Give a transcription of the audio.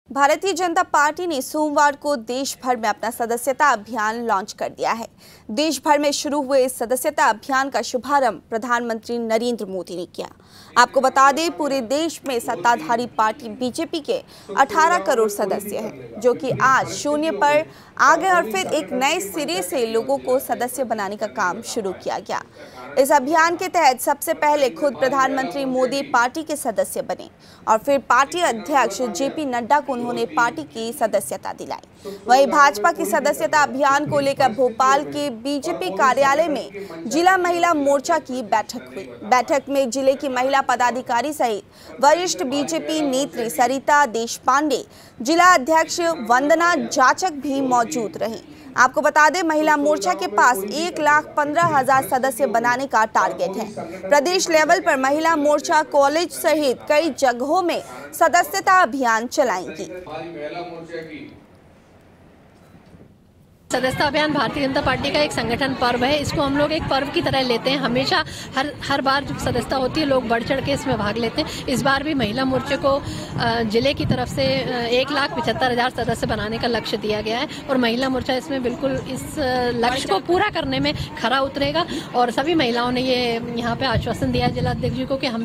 Bharatiya Janata party ने सोमवार को देश भर में अपना सदस्यता अभियान लॉन्च कर दिया है। देश भर में शुरू हुए इस सदस्यता अभियान का शुभारंभ प्रधानमंत्री नरेंद्र मोदी ने किया। आपको बता दें, पूरे देश में सत्ताधारी पार्टी बीजेपी के 18 करोड़ सदस्य हैं, जो कि आज शून्य पर आ गए और फिर एक नए सिरे से लोगों को सदस्य बनाने का काम शुरू किया गया। इस अभियान के तहत सबसे पहले खुद प्रधानमंत्री मोदी पार्टी के सदस्य बने और फिर पार्टी अध्यक्ष जेपी नड्डा को उन्होंने पार्टी की सदस्यता दिलाई। वहीं भाजपा की सदस्यता अभियान को लेकर भोपाल के बीजेपी कार्यालय में जिला महिला मोर्चा की बैठक हुई। बैठक में जिले की महिला पदाधिकारी सहित वरिष्ठ बीजेपी नेत्री सरिता देशपांडे, जिला अध्यक्ष वंदना जाचक भी मौजूद रहीं। आपको बता दें, महिला मोर्चा के पास 1,15,000 सदस्य बनाने का टारगेट है। प्रदेश लेवल पर महिला मोर्चा कॉलेज सहित कई जगहों में सदस्यता अभियान चलाएंगी। सदस्यता अभियान भारतीय जनता पार्टी का एक संगठन पर्व है। इसको हम लोग एक पर्व की तरह लेते हैं। हमेशा हर बार जब सदस्यता होती है, लोग बढ़ चढ़ के इसमें भाग लेते हैं। इस बार भी महिला मोर्चे को जिले की तरफ से 1,75,000 सदस्य बनाने का लक्ष्य दिया गया है और महिला मोर्चा इसमें बिल्कुल इस लक्ष्य को पूरा करने में खरा उतरेगा। और सभी महिलाओं ने ये यहाँ पे आश्वासन दिया है जिला अध्यक्ष जी को कि हम